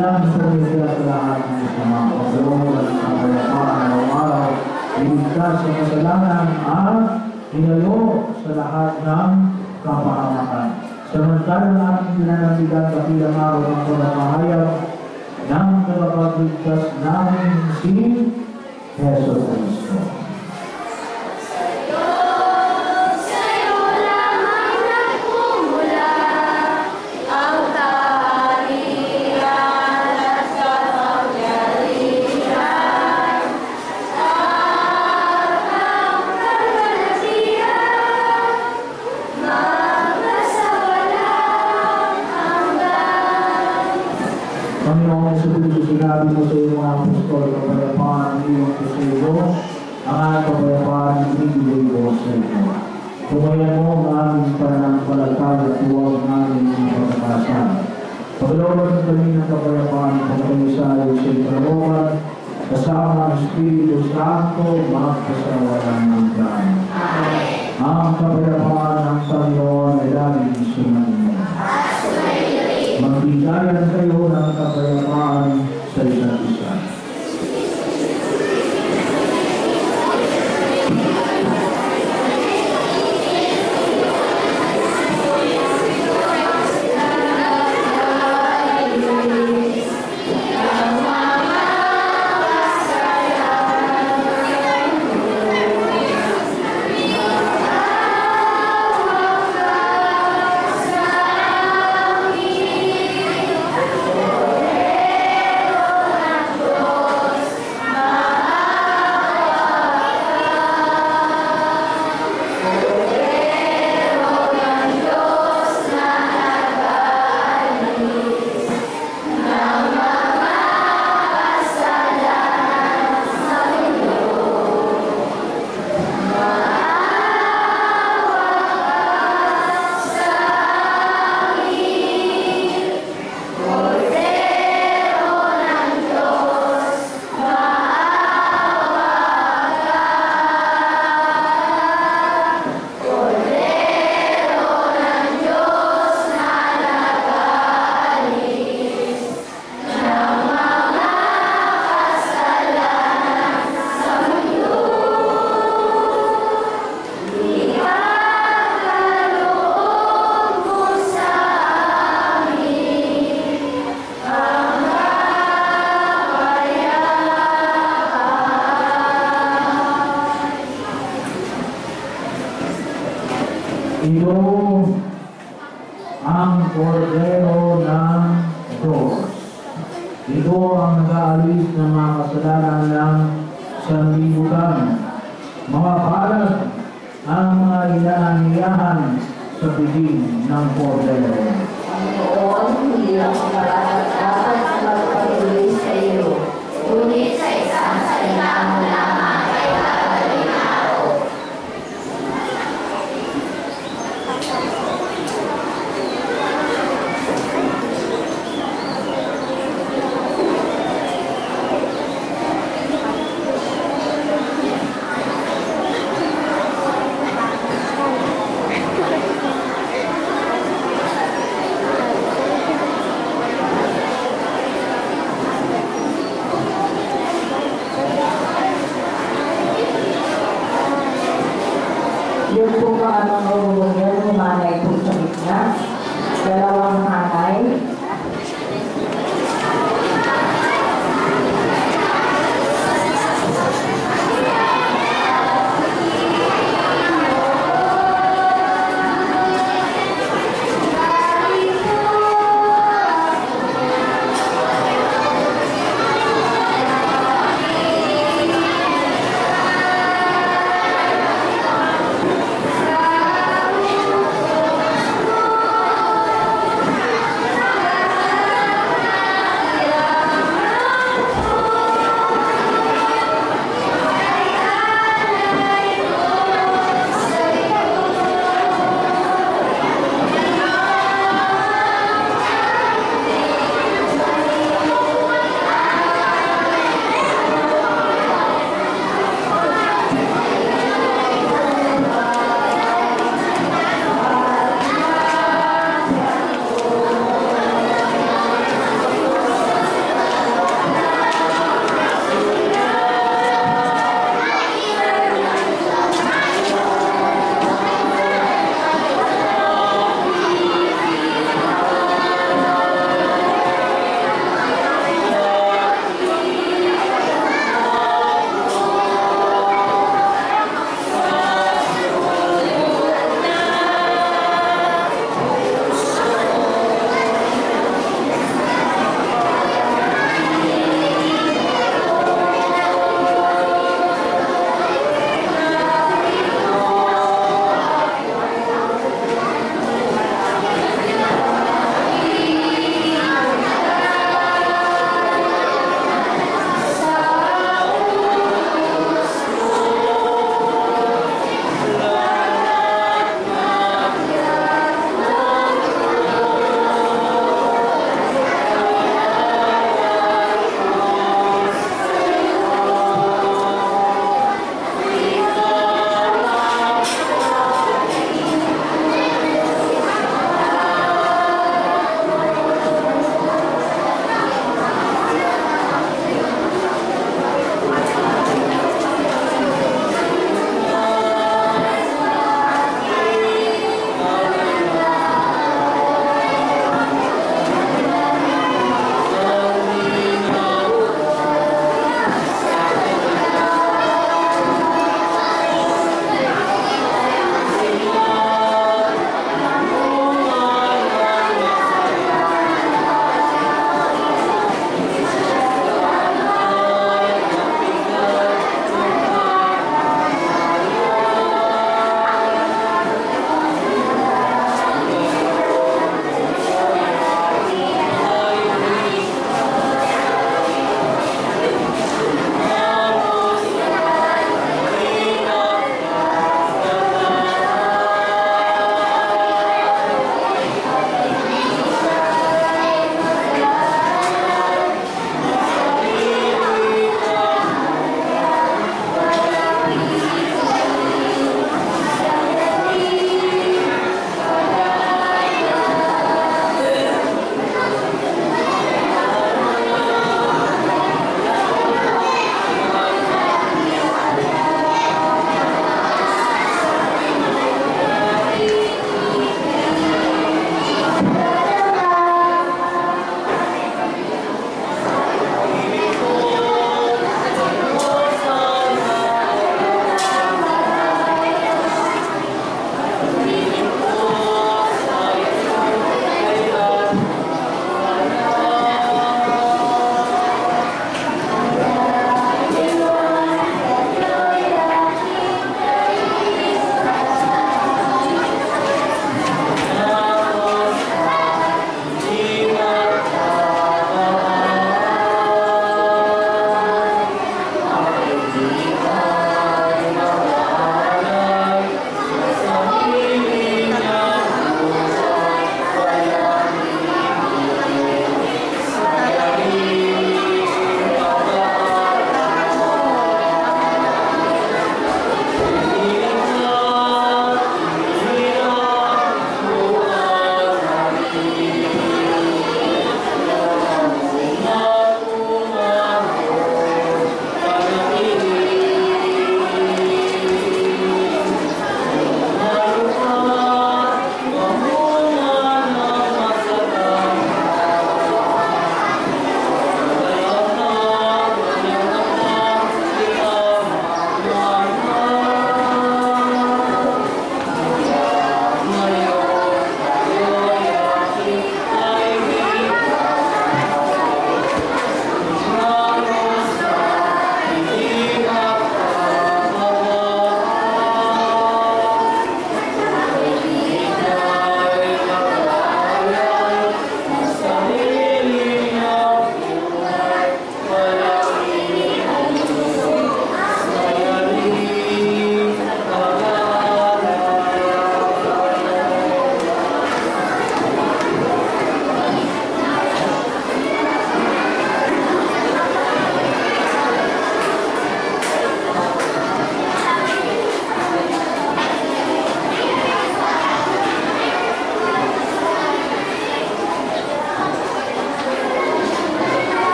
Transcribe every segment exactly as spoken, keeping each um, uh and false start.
Ilang sa nila sa lahat ng mga pagkaroon at kapayapaan araw-araw, iligtas sa kasalanan at inayo sa lahat ng kapahamakan. Samantalang ating pinanatigan kabilang araw ng pagkakahayag ng tagapagligtas namin si Yeso Cristo. Panginoon, sinabi mo sa iyong mga apostol, kapayapaan ang iyong po sa iyo, ang aking kapayapaan ang ibigay ko sa iyo. Tumayan mo ang aming pananampalataya at huwag ang aming pagkakasan. Paglawan kami ng kapayapaan ng pagkakasayo sa ikalooban, kasama ang Espiritu Santo, magkasawalan ng daan. Ang kapayapaan ng Panginoon ay laging sumanin mo. Magbigayan kayo ng kapayapaan sa isa't isa. Ito ang kordero ng Diyos. Ito ang nag-aalis ng mga kasalanan ng sanlibutan. Mga palad ang mga inaaniyahan sa piling ng kordero. Panginoon, hindi ako dapat magpatuloy sa iyo, ngunit sa isang salita mo lamang ay gagawin ako.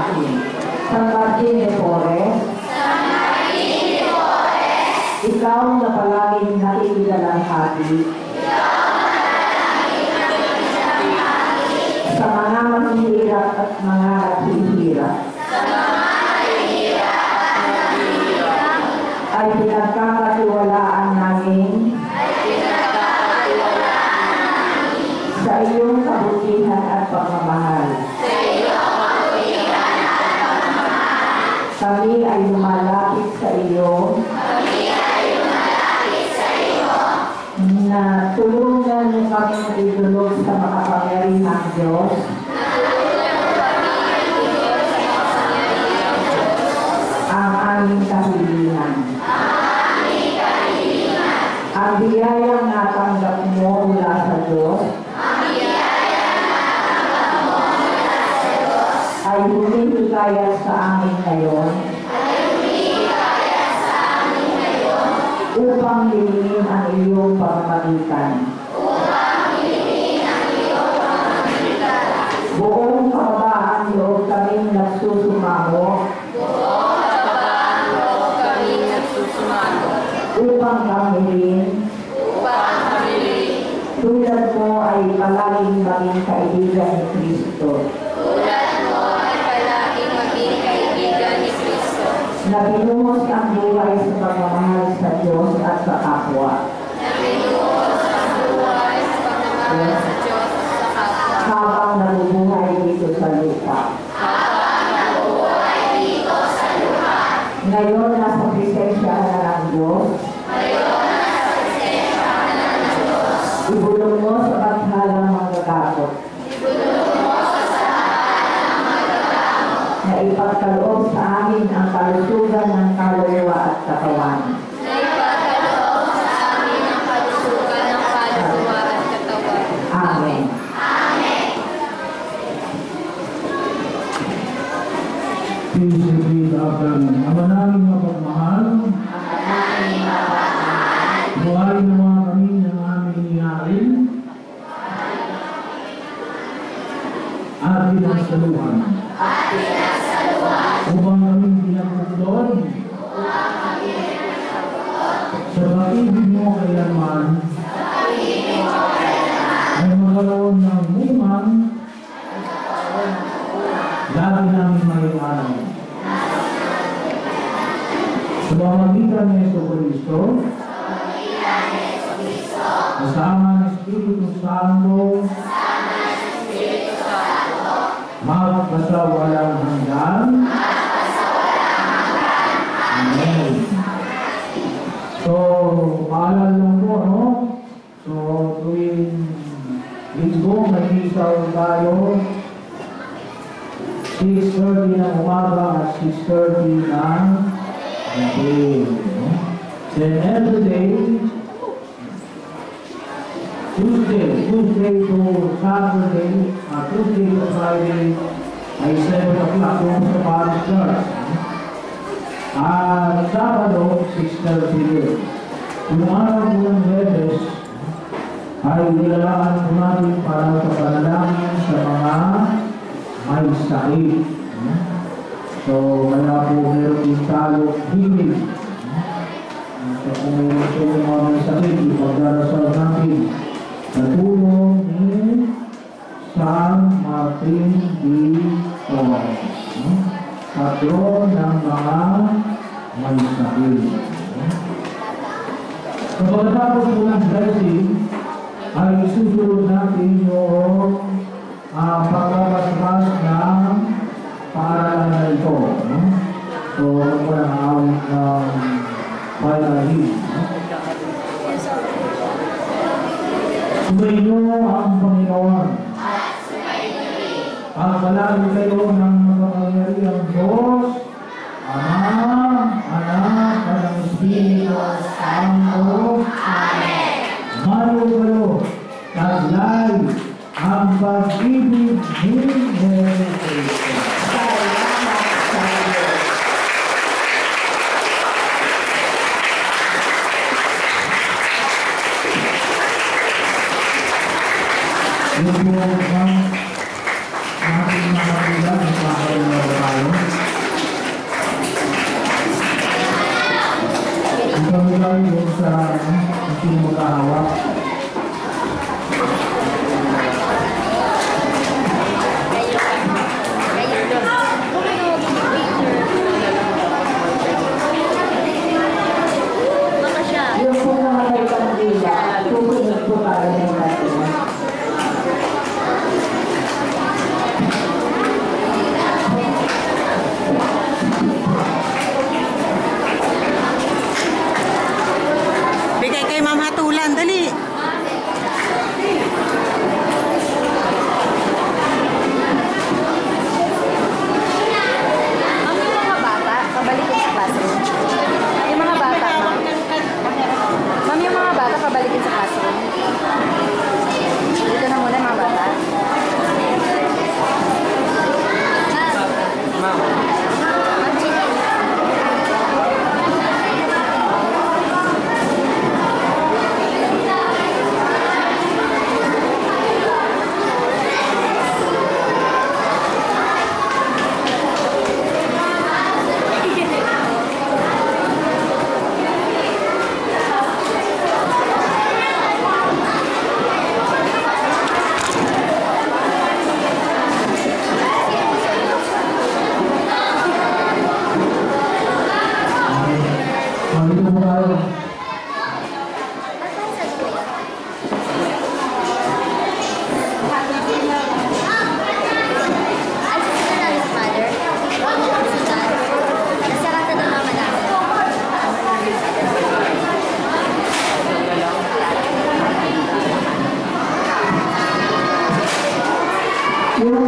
akin. San Martin de Porres, ikaw na palaging nakikidalamhati sa mga mahihirap at mga naghihirap, ay pinagkakatiwalaan namin sa iyong kabutihan at pagmamahal. Kami ay lumalapit sa iyo na tulungan mo kaming idulog sa makapangyarihang Diyos ang aming kahilingan. Ang biyayang natanggap mo mula sa Diyos ay humihikayat sa amin ngayon upang lilingin ang iyong pamamagitan. Buong kababaan loob kaming nagsusumamo upang kami rin tulad mo ay palaging maging kaibigan ni Kristo. Na binuhos ang buhay sa pagmamahal sa Diyos at sa kapwa. Habang nabubuhay dito sa lupa. Ngayon nasa presensya na ng Diyos. Ibulong mo sa paghalang manggagakot. Na ipagkaloob sa amin ang kalusugan ng kaluluwa at katawan. Na ipagkaloob sa amin ang kalusugan ng kaluluwa at katawan. Amen. Amen. Please repeat after me. Ama namin mapagmahal, Ang aming mapagmahal, buhayin naman kami ng aming inihain at pinagsaluhan. at pinasaluhan, Upang kami pinagpuklod sa pag-ibig mo kailanman ay magkaroon ng bungang lagi namin maiwanan. Sa pamamagitan ni Yesu Cristo, kasama ng Espiritu Santo, magpasawalang hanggan. Amen. So, paalala lang po, no? So, tuwing linggo, nag-isaw tayo six thirty ng umaga at six thirty ng gabi. No? Then every day, Tuesday, Tuesday to Saturday, uh, Tuesday to Friday, ay seven o'clock yung sa Parish Church. At Sabado, six thirty yun. Yung araw po ng Bebes, ay nilalaan po natin para sa panalangin sa mga may sakit. So, kaya po meron din tayo healing. So, kung meron po yung mga may sakit, ipagdarasal natin sa tulong ni San Martin de Porres, patron ng mga may sakit. So, pagkatapos po ng blessing, ay susunod natin yung uh, pagbabasbas ng paaralan na ito. No? So, ano po ang awit ng final hymn. Sumainyo ang Panginoon. Pagpalain kayo ng makapangyarihang Diyos, Ama, Anak, at ang Espiritu Santo. Amen. Mayo kayo, taglay ang pag-ibig ni Jesu. Salamat sa Diyos. Yung po ang ating mga kailan, magkakaroon na tayo. tayo yung sa kung sino magkahawak. Yung po mga nagpandila, tutunod po para ng natin. Bigay kay Ma'am Hatulan, dali. Ma'am, yung mga bata, kabalikin sa classroom. Yung mga bata, ma'am. Ma'am, yung mga bata, kabalikin sa classroom. Dito na muna, mga bata. Ma'am. Ma'am, Chidi. Dito po tayo. Yung